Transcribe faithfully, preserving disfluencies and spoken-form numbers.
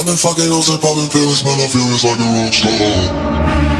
I've been fucking hoes and popping pills, man, I feel it's like a rock star.